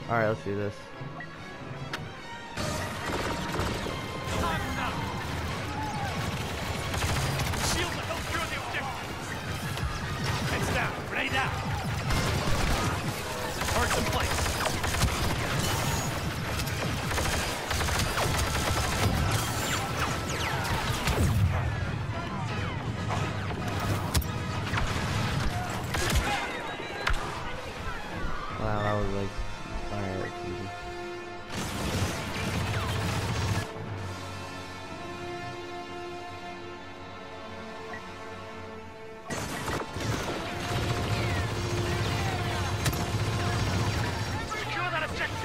Alright, let's do this. Shield to help secure the objective. Heads down. Grenade out. Turrets in place. Wow, that was like fire easy. Secure that objective.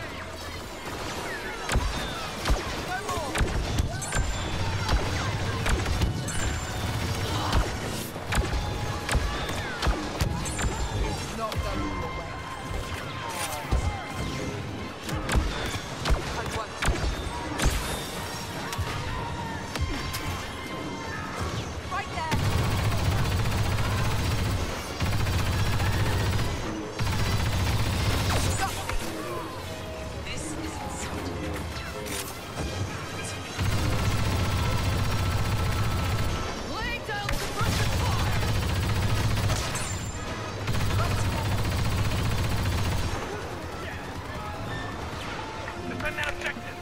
Defend that objective.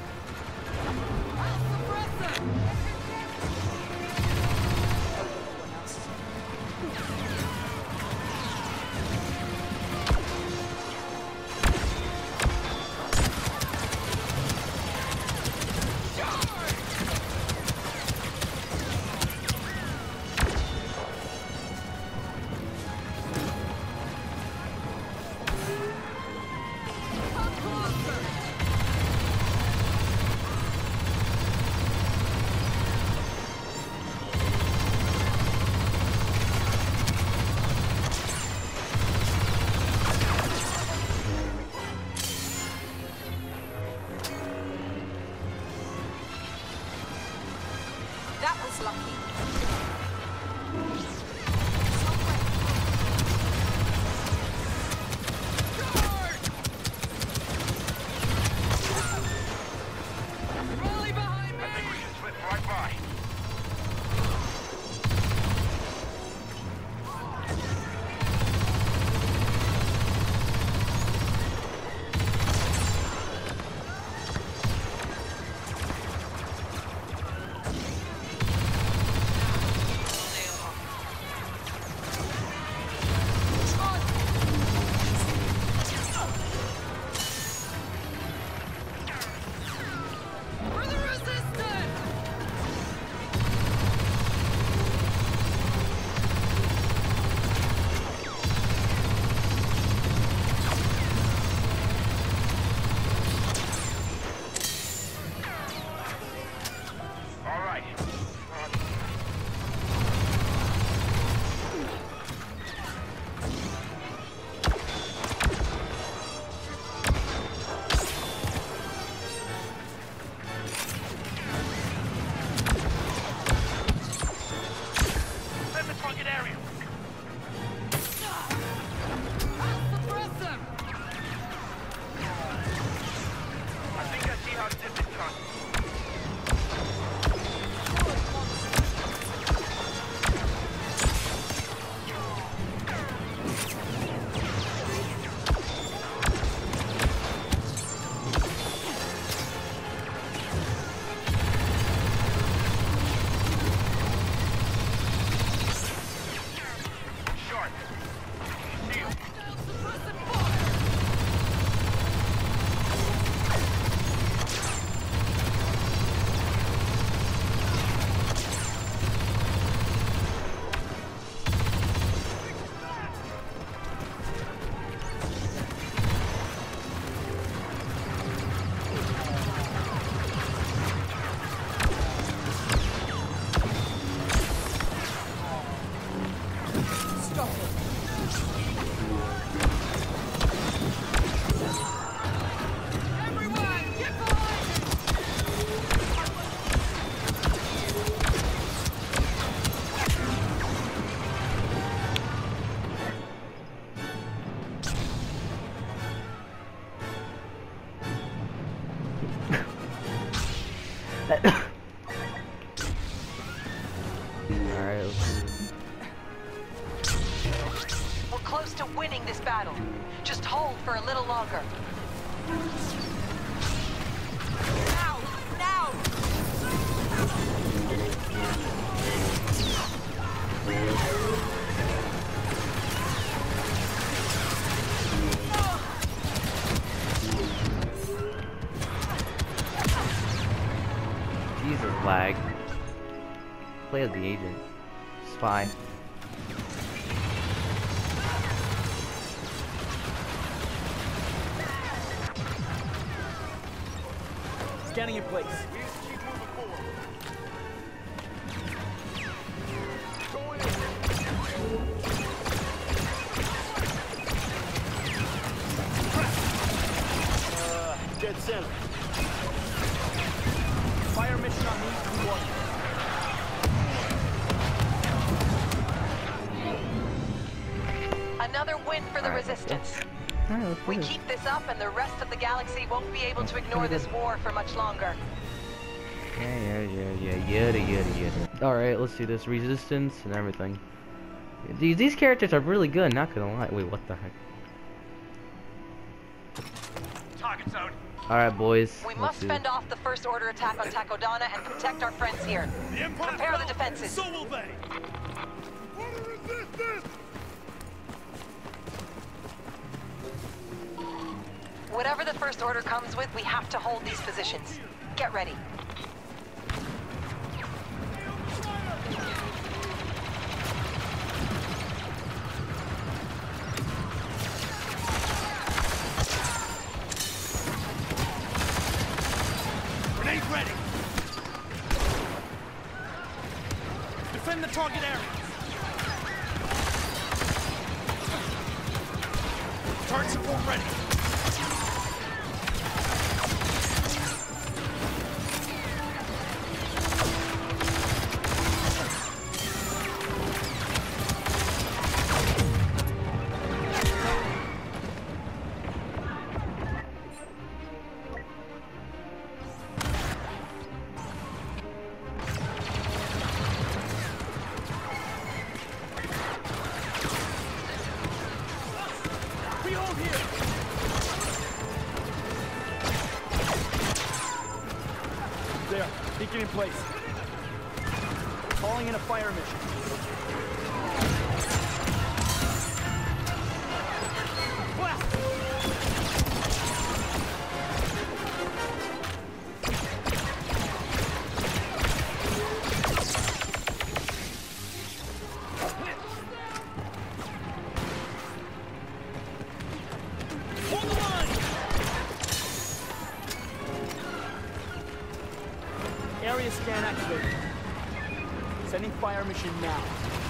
That was lucky. Rally behind me! I think we can slip right by. For the resistance! All right. Defend the target area. Suppress them! I think I see how to did this time. Sharp. Shield. Suppressing fire! Stop it! Everyone, get behind me! Alright, let's see. We're close to winning this battle. Just hold for a little longer. Now! Now! Jesus, lag. Play as the agent. Spy. Scanning in place. We need to keep moving forward. Going in. Dead center. Fire mission on me. One. Another win for the Alright, Resistance. Alright, let's do We this. keep this up and the rest of the galaxy won't be able to ignore this war for much longer. Yeah. Alright, let's do this. Resistance and everything. These characters are really good, not gonna lie. Wait, what the heck? Target zone. Alright, boys. We let's must do fend this. off the first order attack on Takodana and protect our friends here. The Empire Prepare the fell, defenses. So will they. For the resistance. Whatever the first order comes with, we have to hold these positions. Get ready. Grenade ready. Defend the target area. Target support ready. We hold here. There. Beacon in place. Calling in a fire mission. Hold the line. Area scan activated. Sending fire mission now.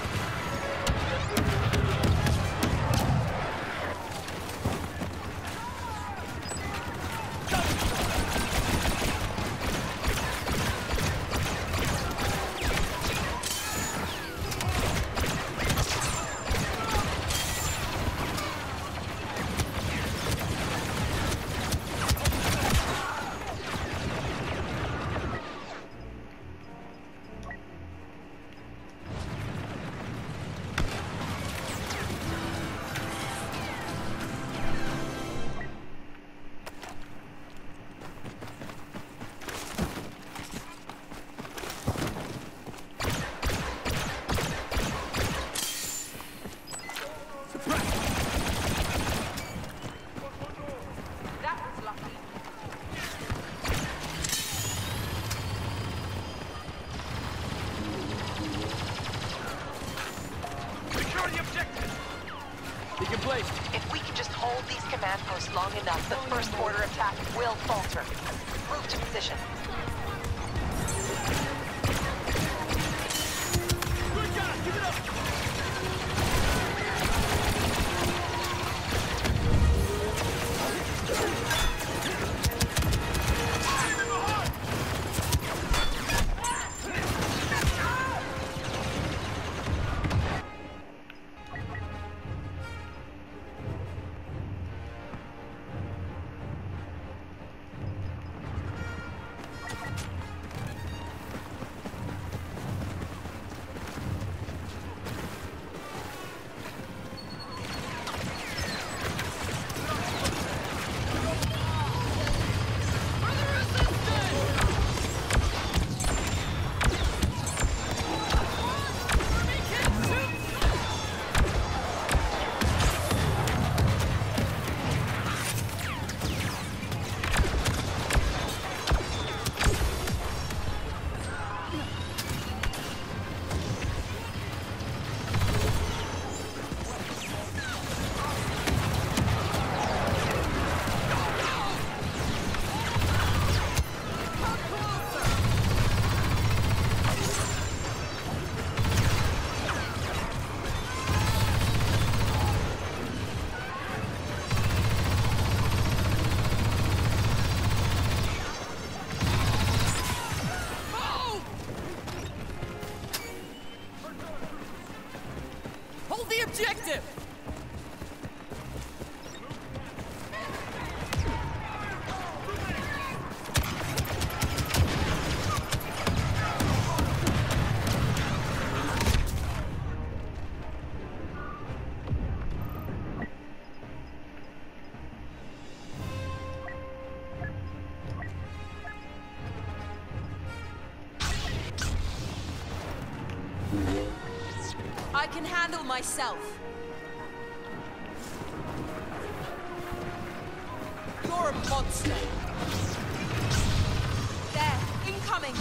That was lucky. Secure the objective. Beacon placed. If we can just hold these command posts long enough, the first order attack will falter. Move to position. Good guy. Give it up. objective! I can handle myself. You're a monster. There, incoming.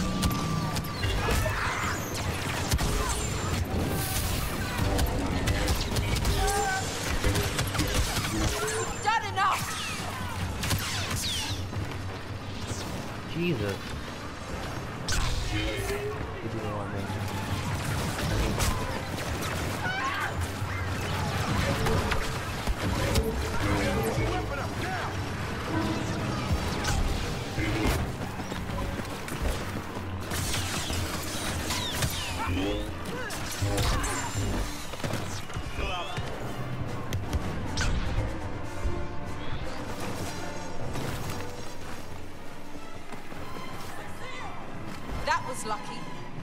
Done enough. Jesus. Give me one minute. That was lucky.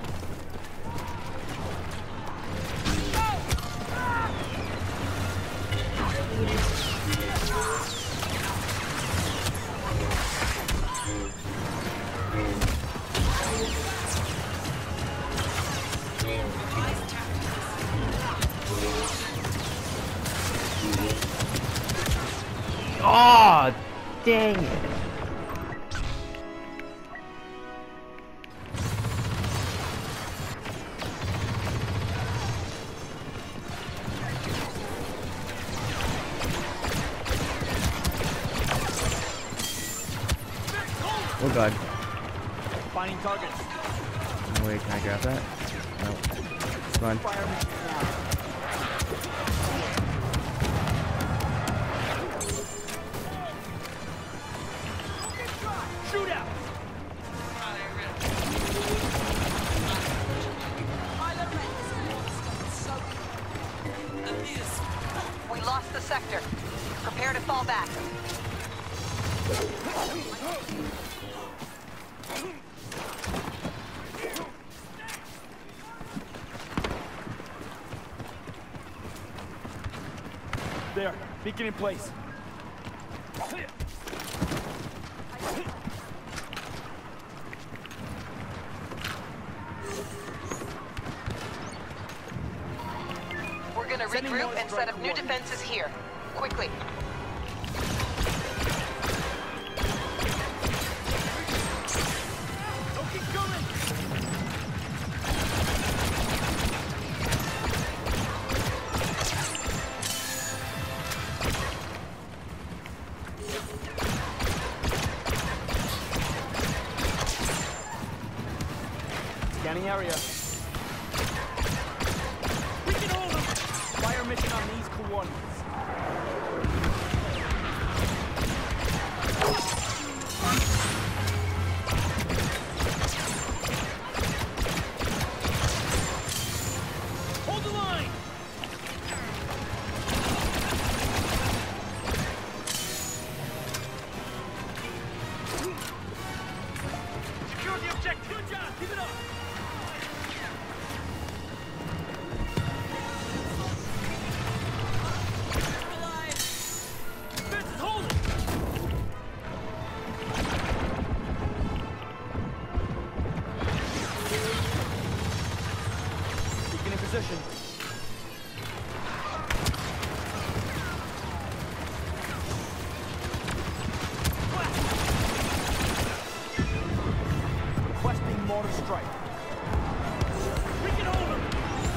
Oh, dang it. Oh god. Finding targets. Oh, wait, can I grab that? No. Come on. Fire mission now. Shoot out! We lost the sector. Prepare to fall back. There, beacon in place. We're gonna Sending regroup more and set strike up new coordinates. defenses here. Quickly. Don't keep coming! Scanning area. We can hold them! Fire mission on these coordinates. Hold the line! Secure the objective. Good job! Keep it up! Fences, hold it! Beacon in position. Requesting mortar strike. We can hold them!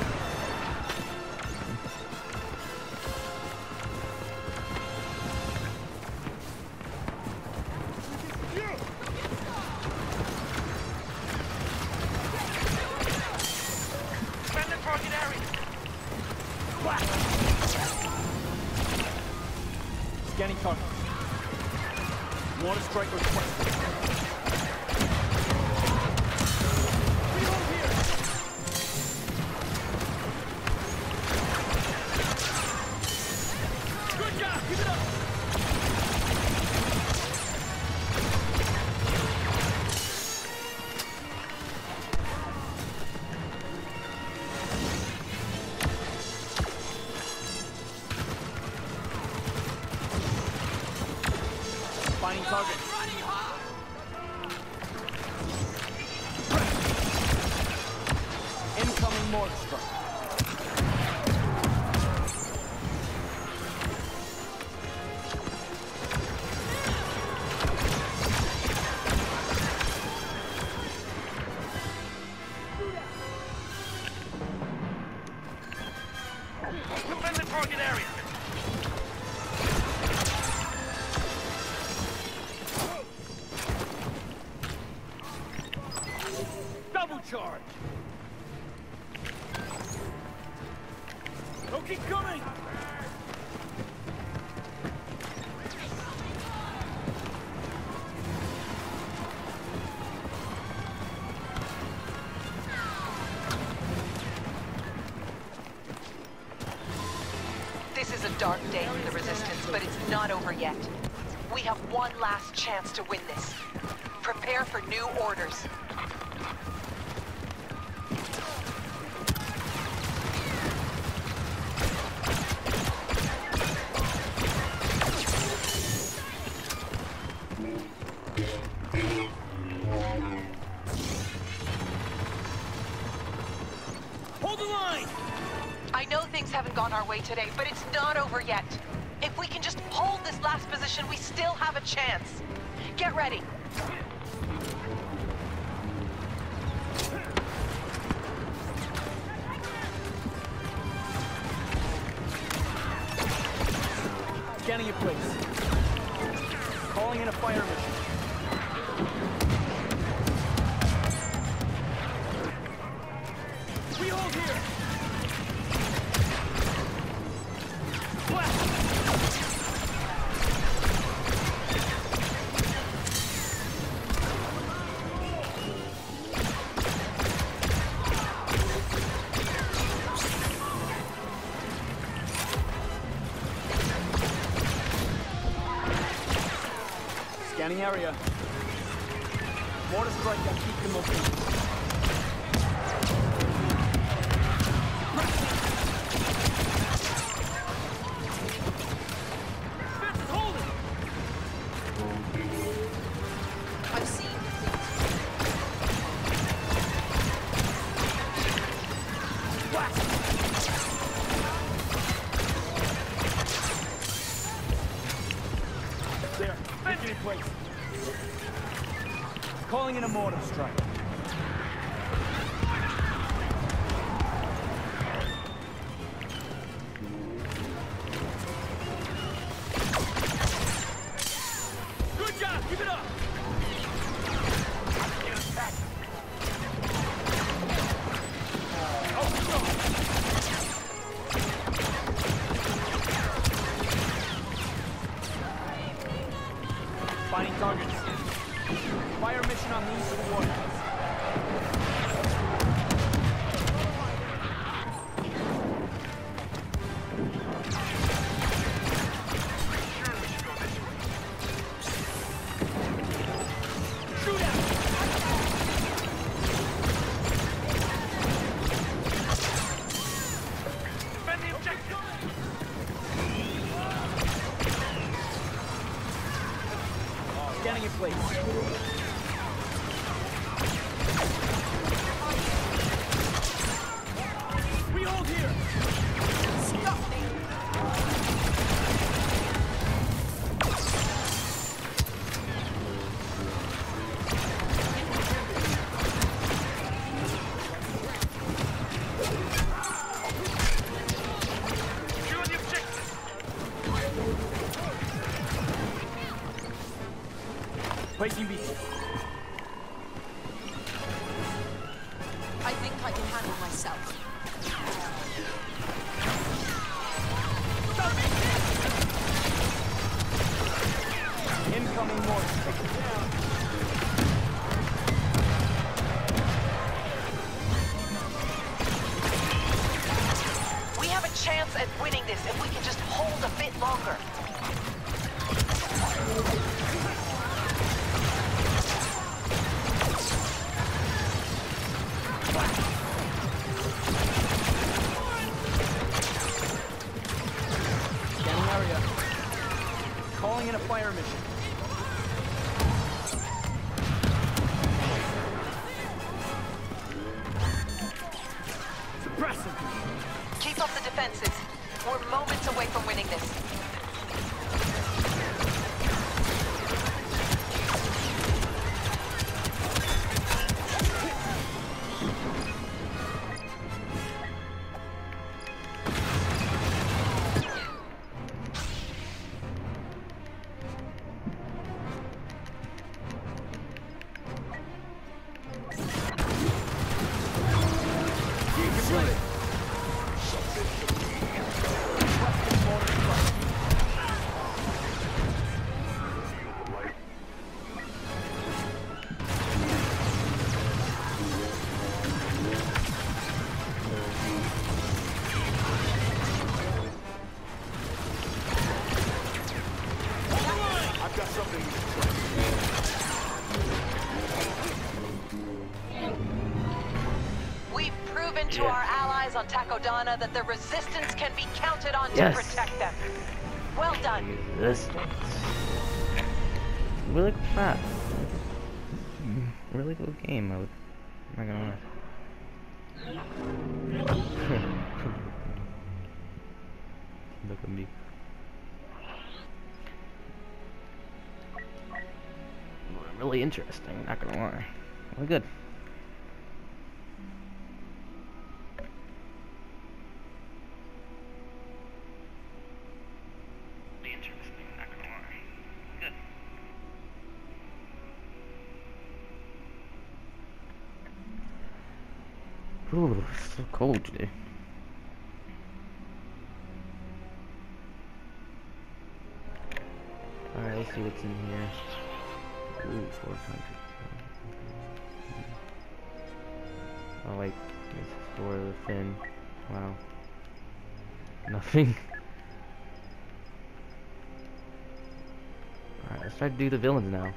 Defend the target area. Scanning target. Mortar strike requested. Reload here! target. Incoming mortar strike. Defend the target area. Double charge. Don't keep coming. This is a dark day for the Resistance, but it's not over yet. We have one last chance to win this. Prepare for new orders. Hold the line. I know things haven't gone our way today, but it's not over yet. If we can just hold this last position, we still have a chance. Get ready. Scanning your place. Calling in a fire mission. We hold here. Blast. Scanning area. Mortar strike and keep them located. Fence is holding! I've seen There, get in place. Calling in a mortar strike. Good job, keep it up! Finding targets. Fire mission on these coordinates. Shoot at him! Defend the objective. Scanning in place. We hold here. stop me. Secure the objective. Placing beacon. I think I can handle myself. Incoming mortar strike. We have a chance at winning this if we can just hold a bit longer. Scanning area. Calling in a fire mission. bounce off the defenses. We're moments away from winning this. I've got something we can try. We've proven to our allies on Takodana that the Resistance can be counted on Yes. to protect them. Well done. Resistance. Really cool map. Really cool game. I'm not gonna lie. Look at me. Really interesting, not gonna lie. Really good. Really interesting, not gonna lie. Good. Ooh, it's so cold today. Alright, let's see what's in here. Ooh, 400. Oh wait, this is for the fin. Wow. Nothing. Alright, let's try to do the villains now.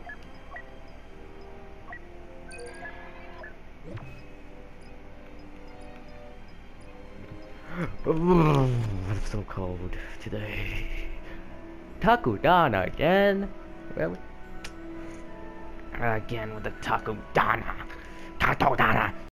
It's so cold today. Takodana again? Really? Again with the Takodana. Takodana.